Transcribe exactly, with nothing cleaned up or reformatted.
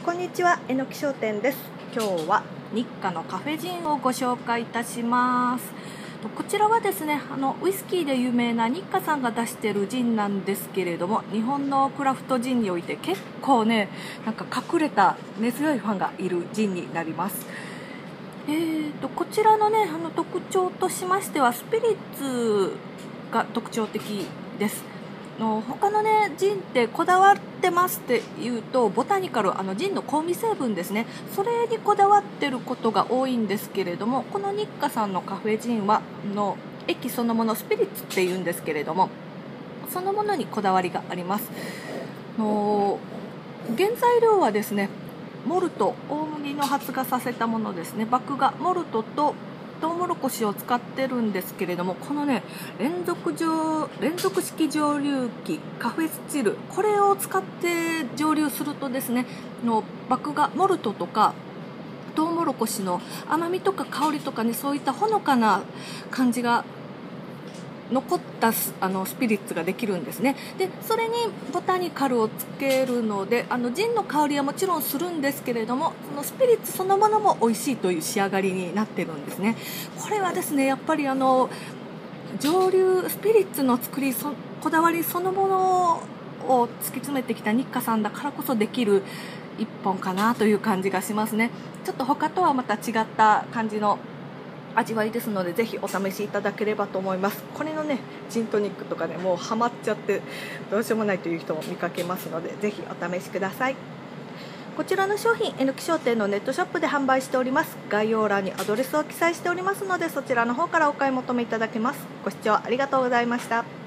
こんにちは、えのき商店です。今日は日課のカフェジンをご紹介いたします。こちらはですね、あのウイスキーで有名な日課さんが出しているジンなんですけれども、日本のクラフトジンにおいて結構ね、なんか隠れた根強いファンがいるジンになります。えーとこちらのね、あの特徴としましてはスピリッツが特徴的です。の他のねジンってこだわってますっていうとボタニカル、あのジンの香味成分ですね、それにこだわってることが多いんですけれども、この日課さんのカフェジンはの液そのものスピリッツっていうんですけれども、そのものにこだわりがあります。の原材料はですね、モルト、大麦の発芽させたものですね。麦芽モルトとトウモロコシを使ってるんですけれども、このね連続蒸連続式蒸留機カフェスチル、これを使って蒸留するとですね、の麦芽モルトとかトウモロコシの甘みとか香りとかね、そういったほのかな感じが残ったスあのスピリッツができるんですね。でそれにボタニカルをつけるので、あのジンの香りはもちろんするんですけれども、そのスピリッツそのものも美味しいという仕上がりになってるんですね。これはですね、やっぱりあの蒸留スピリッツの作りそこだわりそのものを突き詰めてきた日課さんだからこそできる一本かなという感じがしますね。ちょっと他とはまた違った感じの味わいですので、ぜひお試しいただければと思います。これのねジントニックとかね、もうハマっちゃってどうしようもないという人も見かけますので、ぜひお試しください。こちらの商品、えのき商店のネットショップで販売しております。概要欄にアドレスを記載しておりますので、そちらの方からお買い求めいただけます。ご視聴ありがとうございました。